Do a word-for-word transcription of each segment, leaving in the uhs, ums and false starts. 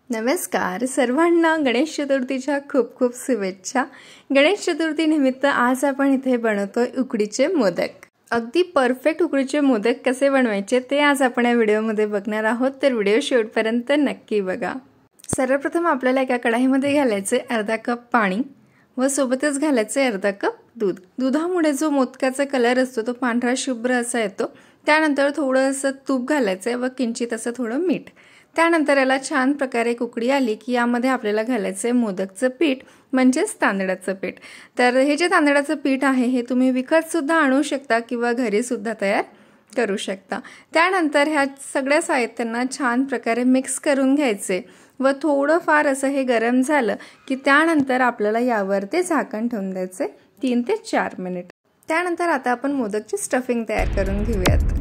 नमस्कार सर्वांना, गणेश चतुर्थीच्या खूप खूप शुभेच्छा। गणेश चतुर्थी निमित्त आज आपण इथे बनवतोय उकडीचे मोदक। अगदी परफेक्ट उकडीचे मोदक कसे बनवायचे ते आज आपण या व्हिडिओमध्ये बघणार आहोत, तर व्हिडिओ शेवटपर्यंत नक्की बघा। सर्वप्रथम आपल्याला एका कढईमध्ये घालायचे अर्धा कप पाणी व सोबतच घालायचे अर्धा कप दूध। दुधामुळे जो मोदकाचा कलर असतो तो पांढरा शुभ्र असा येतो। त्यानंतर थोडंसं तूप घालायचे व किंचित असं थोडं मीठ। त्यानंतर याला छान प्रकारे उकळी आली की यामध्ये आपल्याला घालायचे मोदकचं पीठ म्हणजेच तांदळाचं पीठ। तर हे जे तांदळाचं पीठ आहे हे तुम्ही विकत सुद्धा आणू शकता किंवा घरी सुद्धा तयार करू शकता। त्यानंतर ह्या सगळ्या साहित्यांना छान प्रकारे मिक्स करून घ्यायचे व थोडं फार असं हे गरम झालं की त्यानंतर आपल्याला यावर ते झाकण ठेवून द्यायचे तीन ते चार मिनिट। त्यानंतर आता आपण मोदकची स्टफिंग तयार करून घेऊयात।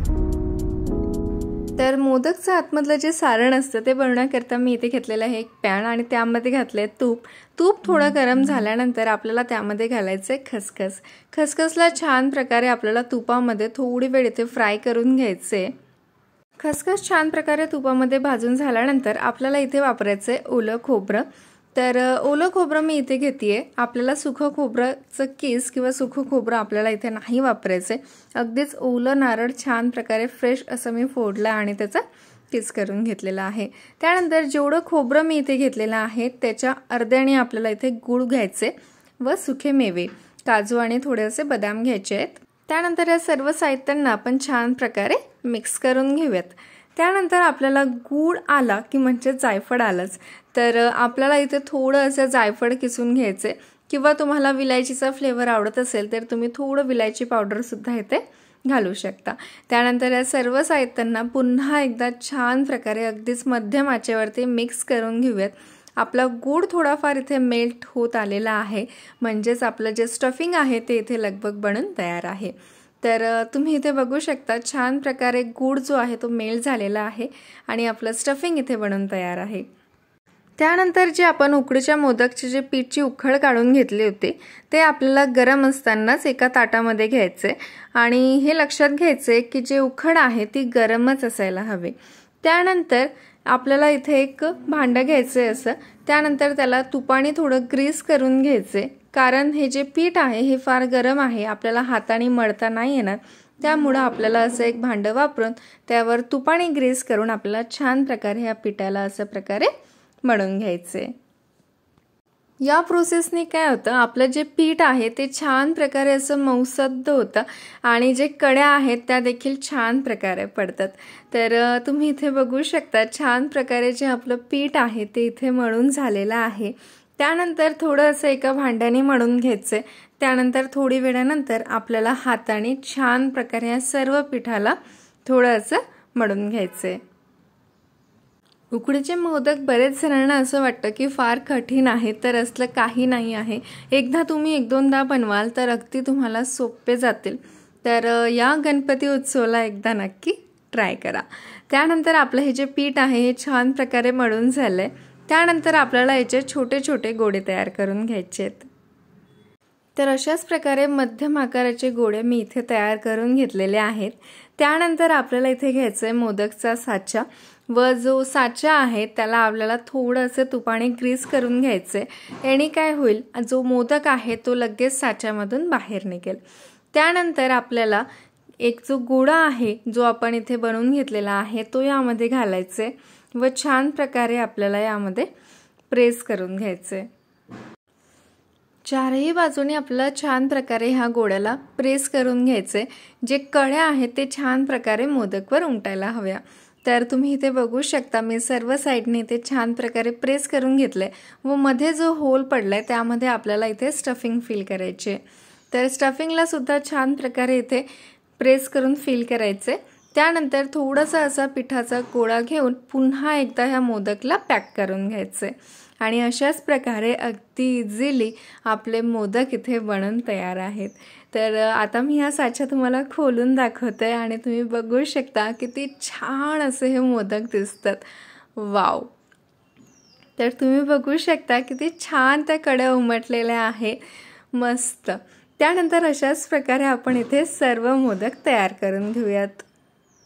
तर मोदकचं आतमधलं जे सारण असतं ते बनवण्याकरता मी इथे घेतलेलं आहे एक पॅन आणि त्यामध्ये घातले तूप। तूप थोडं गरम झाल्यानंतर आपल्याला त्यामध्ये घालायचे खसखस। खसखसला छान प्रकारे आपल्याला तुपामध्ये थोडी वेळ इथे फ्राय करून घ्यायचे। खसखस छान प्रकारे तुपामध्ये भाजून झाल्यानंतर आपल्याला इथे वापरायचे ओलं खोबरं। तर ओलं खोबरं मी इथे घेतेय। आपल्याला सुखं खोबराचं किस किंवा सुखं खोबरं आपल्याला इथे नाही वापरायचे। अगदीच ओलं नारळ छान प्रकारे फ्रेश असं मी फोडलं आणि त्याचा किस करून घेतलेला आहे। त्यानंतर जेवढं खोबरं मी इथे घेतलेलं आहे त्याच्या अर्ध्याने आपल्याला इथे गूळ घ्यायचे व सुखे मेवे काजू आणि थोडेसे बदाम घ्यायचे आहेत। त्यानंतर या सर्व साहित्यांना आपण छान प्रकारे मिक्स करून घेऊयात। त्यानंतर आपल्याला गूळ आला की म्हणजे जायफळ आलंच, तर आपल्याला इथे थोडं असं जायफळ किसून घ्यायचे किंवा तुम्हाला विलायचीचा फ्लेवर आवडत असेल तर तुम्ही थोडं विलायची पावडर सुद्धा इथे घालू शकता। त्यानंतर या सर्व साहित्यांना पुन्हा एकदा छान प्रकारे अगदीच मध्यम आचेवरती मिक्स करून घेऊयात। आपला गूळ थोडाफार इथे मेल्ट होत आलेला आहे, म्हणजेच आपलं जे स्टफिंग आहे ते इथे लगभग बनून तयार आहे। तर तुम्ही इथे बघू शकता छान प्रकारे गूळ जो आहे तो मेल्ट झालेला आहे आणि आपलं स्टफिंग इथे बनून तयार आहे। त्यानंतर जे आपण उकडीच्या मोदकचे जे पीठची उखळ काढून घेतले होते ते आपल्याला गरम असतानाच एका ताटामध्ये घ्यायचे आणि हे लक्षात घ्यायचे की जे उखळ आहे ती गरमच असायला हवी। त्यानंतर आपल्याला इथे एक भांडं घ्यायचे असं, त्यानंतर त्याला तुपाने थोडं ग्रीस करून घ्यायचे, कारण हे जे पीठ आहे हे फार गरम आहे, आपल्याला हाताने मळता नाही येणार। त्यामुळे आपल्याला असं एक भांडं वापरून त्यावर तुपाने ग्रीस करून आपल्याला छान प्रकारे ह्या पिठाला असं प्रकारे मळून घ्यायचे। या प्रोसेसने काय होतं, आपलं जे पीठ आहे ते छान प्रकारे असं मऊसद्ध होतं आणि जे कड्या आहेत त्या देखील छान प्रकारे पडतात। तर तुम्ही इथे बघू शकता छान प्रकारे जे आपलं पीठ आहे ते इथे मळून झालेलं आहे। त्यानंतर थोडं असं एका भांड्याने मळून घ्यायचे। त्यानंतर थोडी वेळानंतर आपल्याला हाताने छान प्रकारे या सर्व पिठाला थोडं असं मळून घ्यायचे। उकडीचे मोदक बरेच जणांना असं वाटतं की फार कठीण आहे, तर असलं काही नाही आहे। एकदा तुम्ही एक दोनदा बनवाल तर अगदी तुम्हाला सोपे जातील। तर या गणपती उत्सवाला एकदा नक्की ट्राय करा। त्यानंतर आपलं हे जे पीठ आहे हे छान प्रकारे मळून झालंय। त्यानंतर आपल्याला याचे छोटे छोटे गोळे तयार करून घ्यायचे आहेत। तर अशाच प्रकारे मध्यम आकाराचे गोळे मी इथे तयार करून घेतलेले आहेत। त्यानंतर आपल्याला इथे घ्यायचं आहे मोदकचा साचा व जो साचा आहे त्याला आपल्याला थोडं असं तुपाने ग्रीस करून घ्यायचे। याने काय होईल, जो मोदक आहे तो लगेच साच्यामधून बाहेर निघेल। त्यानंतर आपल्याला एक जो गोळा आहे जो आपण इथे बनवून घेतलेला आहे तो यामध्ये घालायचे व छान प्रकारे आपल्याला यामध्ये प्रेस करून घ्यायचे। चारही बाजूने आपल्याला छान प्रकारे ह्या गोळ्याला प्रेस करून घ्यायचे। जे कड्या आहेत ते छान प्रकारे मोदकवर उमटायला हव्या। तर तुम्ही इथे बघू शकता मी सर्व साईडने इथे छान प्रकारे प्रेस करून घेतले व मध्ये जो होल पडलाय त्यामध्ये आपल्याला इथे स्टफिंग फिल करायचे। तर स्टफिंगला सुद्धा छान प्रकारे इथे प्रेस करून फिल करायचे। त्यानंतर थोडासा असा पिठाचा गोळा घेऊन पुन्हा एकदा ह्या मोदकला पॅक करून घ्यायचे आणि अशाच प्रकारे अगदी इझिली आपले मोदक इथे बनून तयार आहेत। तर आता मी हा साचा तुम्हाला खोलून दाखवते आणि तुम्ही बघू शकता किती छान असे हे मोदक दिसतात। वाव, तर तुम्ही बघू शकता किती छान त्या कड्या उमटलेल्या आहेत, मस्त। त्यानंतर अशाच प्रकारे आपण इथे सर्व मोदक तयार करून घेऊयात।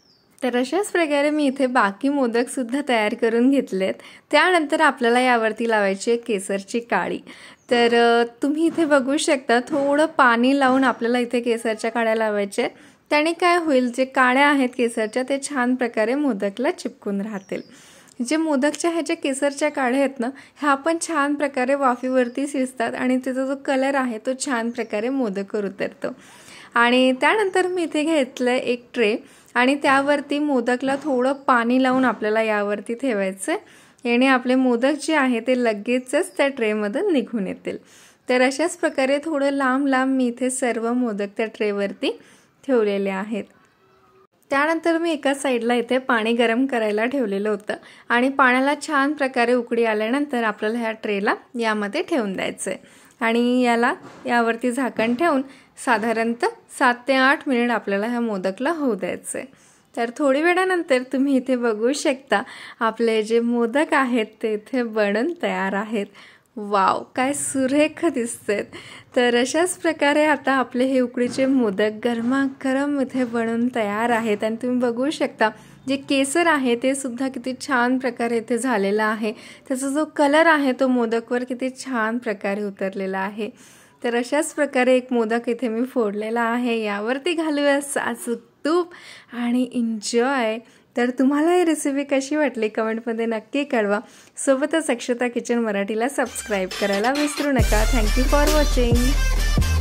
तर अशाच प्रकारे मी इथे बाकी मोदकसुद्धा तयार करून घेतलेत। त्यानंतर आपल्याला यावरती लावायची आहे केसरची काडी। तर तुम्ही इथे बघू शकता थोडं पाणी लावून आपल्याला इथे केसरच्या काड्या लावायच्या आहेत। त्याने काय होईल, जे काड्या आहेत केसरच्या ते छान प्रकारे मोदकला चिपकून राहतील। जे मोदकच्या ह्याच्या केसरच्या काड्या आहेत ना, ह्या पण छान प्रकारे वाफेवरती शिजतात आणि त्याचा जो कलर आहे तो छान प्रकारे मोदकवर उतरतो। आणि त्यानंतर मी इथे घेतलं एक ट्रे आणि त्यावरती मोदकला थोडं पाणी लावून आपल्याला यावरती ठेवायचं आहे। याने आपले मोदक जे आहे ते लगेचच त्या ट्रेमधून निघून येतील। तर अशाच प्रकारे थोडं लांब लांब मी इथे सर्व मोदक त्या ट्रेवरती ठेवलेले आहेत। त्यानंतर मी एका साईडला इथे पाणी गरम करायला ठेवलेलं होतं आणि पाण्याला छान प्रकारे उकळी आल्यानंतर आपल्याला ह्या ट्रेला यामध्ये ठेवून द्यायचं आहे आणि याला यावरती झाकण ठेवून साधारणतः सात ते आठ मिनिट आपल्याला ह्या मोदकला होऊ द्यायचं आहे। तर थोडी वेळानंतर तुम्ही इथे बघू शकता आपले जे मोदक आहेत ते इथे बनून तयार आहेत। वाव, काय सुरेख दिसतात। तर अशाच प्रकारे आता आपले हे उकडीचे मोदक गरमागरम इथे बनून तयार आहेत आणि तुम्ही बघू शकता जे केसर आहे ते सुद्धा किती छान प्रकारे इथे झालेला आहे। त्याचा जो कलर आहे तो मोदकवर किती छान प्रकारे उतरलेला आहे। तर अशाच प्रकारे एक मोदक इथे मी फोडलेला आहे, यावरती घालूया साजूक तूप आणि एन्जॉय। तर तुम्हाला ही रेसिपी कशी वाटली कमेंटमध्ये नक्की कळवा। सोबतच अक्षता किचन मराठीला सबस्क्राईब करायला विसरू नका। Thank you for watching.